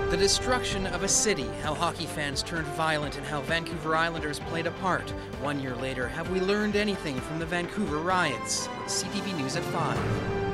The destruction of a city, how hockey fans turned violent, and how Vancouver Islanders played a part. 1 year later, have we learned anything from the Vancouver riots? CTV News at 5.